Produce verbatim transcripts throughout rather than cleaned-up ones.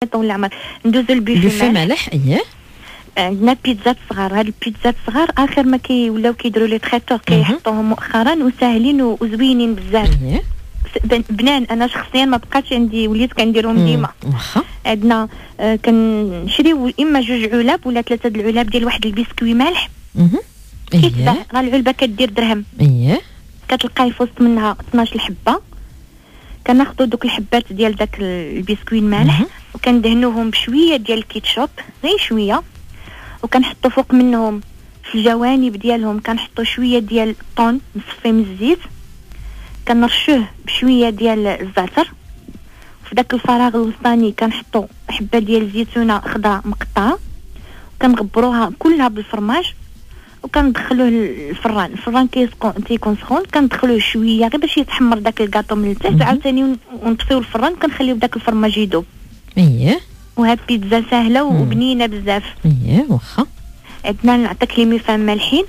طول العمر. ندوزو البيفي مالح. اييه عندنا بيتزات صغار. هاد البيتزات صغار اخر ما كي ولاو كيديروا لي تريتور كيحطوهم مؤخرا وساهلين وزوينين بزاف. اييه بنان. انا شخصيا ما بقاش عندي، وليت كنديرهم ديما. واخا عندنا آه كنشريو اما جوج علاب ولا ثلاثه د العلاب ديال واحد البسكوي مالح. اييه راه العلبه كدير درهم. اييه كتلقاي في وسط منها اثناش حبه. كناخذوا دوك الحبات ديال داك البسكوي المالح وكندهنوهم بشويه ديال الكيتشوب غير شويه، وكنحطوا فوق منهم في الجوانب ديالهم كنحطوا شويه ديال الطون مصفي من الزيت، كنرشوه بشويه ديال الزعتر. في داك الفراغ الوسطاني كنحطوا حبه ديال الزيتونه خضراء مقطعه، كنغبروها كلها بالفرماج وكندخلوه للفران. الفران كيسخن تيكون سخون، كندخلوه شويه غير باش يتحمر داك الكاطو من التحت، عاوتاني ونطفيو الفران كنخليو داك الفرماج يذوب. اييه وهاد بيتزا سهله وبنينه بزاف. اييه واخا. عندنا نعطيك لي ميفان مالحين.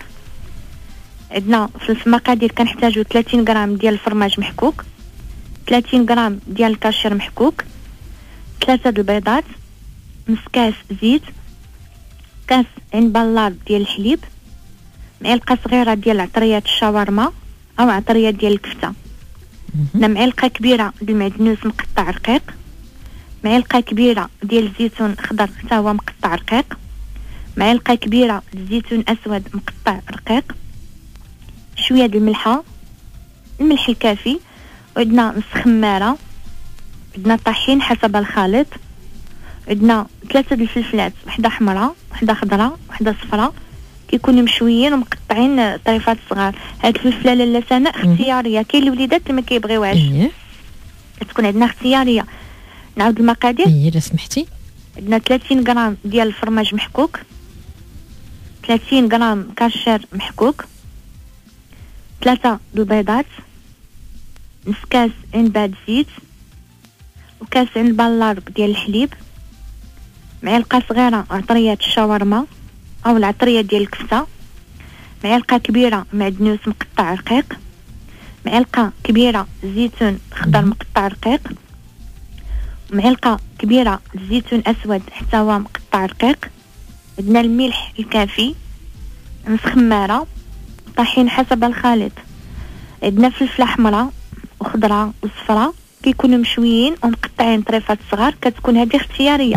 عندنا في المقادير كنحتاجو ثلاثين غرام ديال الفرماج محكوك، ثلاثين غرام ديال الكاشير محكوك، ثلاثه د البيضات، نص كاس زيت، كاس عين بلار ديال الحليب، معلقه صغيره ديال عطريات الشاورما او عطريات ديال الكفته، معلقه كبيره ديال المعدنوس مقطع رقيق، معلقه كبيره ديال الزيتون خضر حتى هو مقطع رقيق، معلقه كبيره الزيتون اسود مقطع رقيق، شويه د الملحه، الملح الكافي، وعندنا نص خماره، عندنا طحين حسب الخليط، عندنا ثلاثه د الفلفلات، وحده حمراء وحده خضراء وحده صفراء، كيكونوا مشويين ومقطعين طريفات صغار. هاد الفلفله لاله سناء اختياريه، كاين الوليدات اللي ما كيبغيوهاش. اييه كتكون عندنا اختياريه. نعاود المقادير. اييه الا سمحتي. عندنا ثلاثين غرام ديال الفرماج محكوك، ثلاثين غرام كاشير محكوك، ثلاثه د البيضات، نص كاس عنبه زيت، وكاس عنبه لارب ديال الحليب، معلقه صغيره عطريات الشاورما او العطريه ديال الكفته، معلقه كبيره معدنوس مقطع رقيق، معلقه كبيره زيتون خضر مقطع رقيق، معلقه كبيره زيتون اسود حتى هو مقطع رقيق، عندنا الملح الكافي، نص خماره، طحين حسب الخليط، عندنا فلفله حمراء وخضراء وصفراء كيكونوا مشويين ومقطعين طريفات صغار، كتكون هذه اختياريه.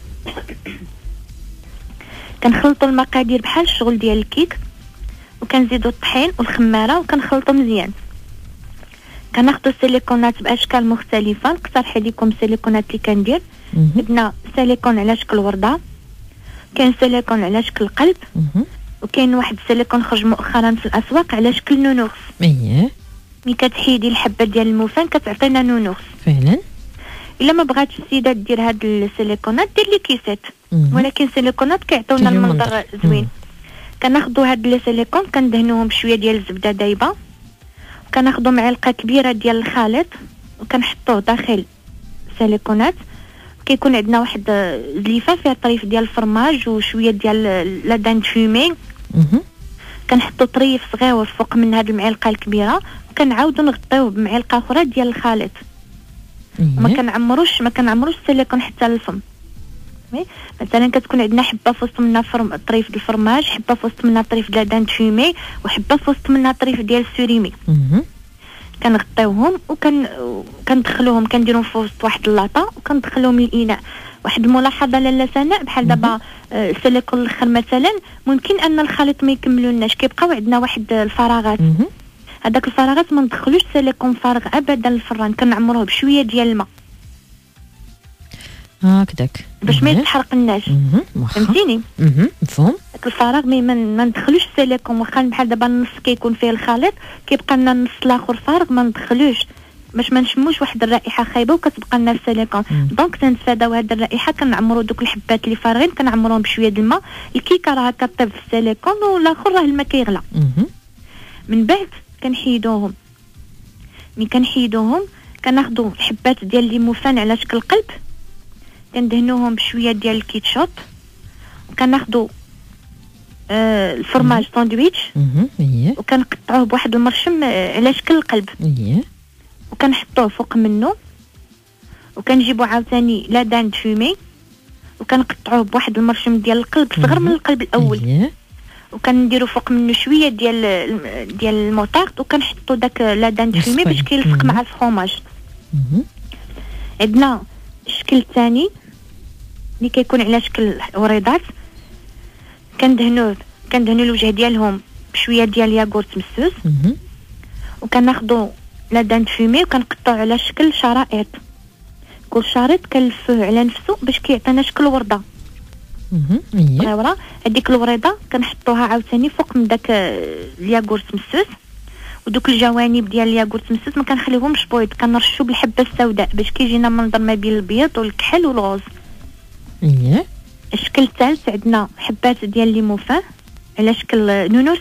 كنخلطوا المقادير بحال الشغل ديال الكيك، وكنزيدوا الطحين والخماره وكنخلطوا مزيان. كناخذوا السيليكونات باشكال مختلفه، نقترح عليكم السيليكونات اللي كندير. عندنا سيليكون على شكل ورده، كاين سيليكون على شكل قلب، وكاين واحد السيليكون خرج مؤخرا في الاسواق على شكل نونوخس. اييه ملي كتحيدي الحبه ديال الموفان كتعطينا نونوخس فعلا. الا ما بغاتش السيده دير هاد السيليكونات دير لي كيسات، ولكن السيليكونات كيعطيونا المنظر زوين. كناخذوا هاد لي سيليكون كندهنوهم بشويه ديال الزبده دايبه، كناخذوا معلقه كبيره ديال الخليط وكنحطوه داخل السيليكونات. كيكون عندنا واحد زليفه فيها طريف ديال الفرماج وشويه ديال لا دان فومي، كنحطوا طريف صغير فوق من هاد المعلقه الكبيره، وكنعاودوا نغطيوه بمعلقه اخرى ديال الخليط. ما كنعمروش ما كنعمروش السيليكون حتى للفم. مثلا كتكون عندنا حبه في وسط منها فرم طريف ديال الفرماج، حبه في وسط منها طريف ديال دان فومي، وحبه في وسط منها طريف ديال السوريمي. كنغطيوهم وكن كندخلوهم كنديرهم في وسط واحد اللاطه وكندخلوهم للاناء. واحد الملاحظه لاله سناء، بحال دابا السيليكون الاخر مثلا ممكن ان الخليط ما يكملوناش، كيبقاو عندنا واحد الفراغات. هذاك الفراغات ما ندخلوش سيليكون فارغ ابدا للفران، كنعمروه بشويه ديال الماء هكذاك باش ما يتحرقناش. فهمتيني؟ مفهوم. داك الفراغ مي ما ندخلوش السيليكون، واخا بحال دابا النص كيكون فيه الخليط كيبقى لنا النص الاخر فارغ ما ندخلوش باش ما نشموش واحد الرائحه خايبه وكتبقى لنا السيليكون. دونك تنتفاداو هذه الرائحه، كنعمروا دوك الحبات اللي فارغين كنعمروهم بشويه د الماء. الكيكه راه كطيب في السيليكون والاخر راه الماء كيغلى. من بعد كنحيدوهم. ملي كنحيدوهم كناخذوا الحبات ديال الليموفان على شكل قلب، كندهنوهم بشويه ديال الكيتشوب، وكناخذوا آه الفرماج ساندويتش وكنقطعوه بواحد المرشم على شكل القلب، وكنحطوه فوق منه، وكنجيبو عاوتاني لا دان فومي وكنقطعوه بواحد المرشم ديال القلب صغر من القلب الاول. اييه. وكنديروا فوق منه شويه ديال ديال الموطارد وكنحطوا داك لا دان فيمي باش كيلصق مع الفرomاج. عندنا الشكل الثاني اللي كيكون على شكل وريضات، كندهنوه كندهنوا الوجه ديالهم بشويه ديال ياغورت مسوس، وكناخذوا لا دان فيمي وكنقطعوا على شكل شرائط. كل شريط كنلفوه على نفسه باش كيعطينا شكل ورده. اها. ورا هذيك الوريضه كنحطوها عاوتاني فوق من داك الياغورت مسوس، ودوك الجوانب ديال الياغورت مسوس ما كنخليوهمش بويض، كنرشوا بالحبه السوداء باش كيجينا منظر ما بين البيض والكحل والغوز. اييه. الشكل الثالث عندنا حبات ديال ليموفان على شكل نونوس.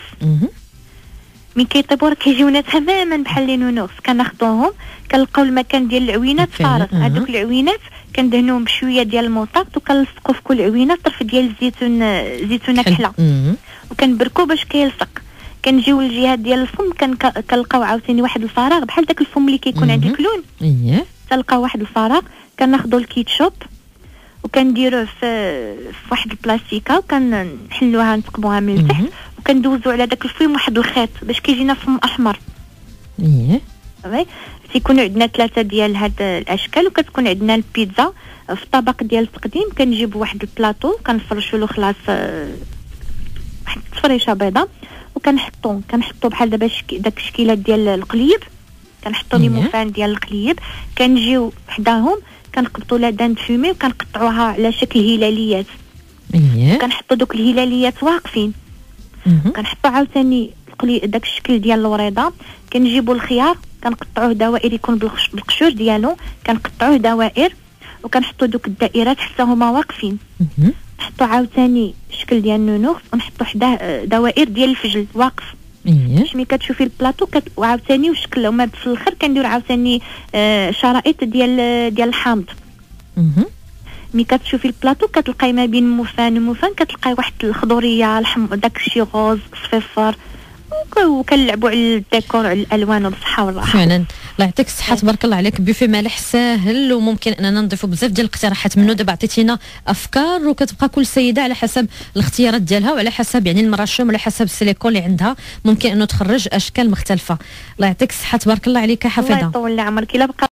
ملي كيطيبوا راه كيجيونا تماما بحال لي نونوس، كناخذوهم كنلقاو المكان ديال العوينات فارغ. هذوك العوينات كندهنوهم بشويه ديال الموطارد وكنلصقوا في كل عوينه طرف ديال الزيتون زيتونه كحله وكنبركو باش كيلصق. كنجيو للجهات ديال الفم كنلقاو عاوتاني واحد الفراغ بحال داك الفم اللي كيكون عند الكلون. اييه. تلقاو واحد الفراغ، كناخذوا الكيتشوب وكنديروه في في واحد البلاستيكه وكنحلوها نثقبوها من التحت وكندوزو على داك الفيم واحد الخيط باش كيجينا فم احمر. اييه. صافي. تيكون عندنا ثلاثه ديال هاد الاشكال، وكتكون عندنا البيتزا في طبق ديال التقديم. كنجيب واحد البلاطو كنفرشوا له خلاص واحد التفريشه بيضاء وكنحطو كنحطو بحال دابا داك الشكيلات ديال القليب، كنحطو ليموفان ديال القليب، كنجيو حداهم كنقبطوا لا دان فيمي وكنقطعوها على شكل هلاليات. اييه. كنحطوا دوك الهلاليات واقفين. كنحطوا عاوتاني داك الشكل ديال الوريضه، كنجيبوا الخيار كنقطعوه دوائر يكون بالقشور ديالو، كنقطعوه دوائر وكنحطوا دوك الدائرات حتى هما واقفين. نحطوا عاوتاني الشكل ديال النونوخ ونحطوا حداه دوائر ديال الفجل واقف. اييه. باش ملي كتشوفي البلاطو كت... وعاوتاني وشكل هما في الاخر كندير عاوتاني آه شرائط ديال ديال الحامض. ملي كتشوفي البلاطو كتلقاي ما بين موفان وموفان كتلقاي واحد الخضوريه الحم... داكشي غوز صفيفر، وكنلعبوا على الديكور على الالوان والصحه والراحه. فعلا الله يعطيك الصحه تبارك الله عليك. بوفي مالح ساهل وممكن اننا نضيفوا بزاف ديال الاقتراحات منه. دابا عطيتينا افكار وكتبقى كل سيده على حسب الاختيارات ديالها وعلى حسب يعني المرشم وعلى حسب السيليكون اللي عندها ممكن انه تخرج اشكال مختلفه. الله يعطيك الصحه تبارك الله عليك حفيظه. الله يطول عمرك. الا بقى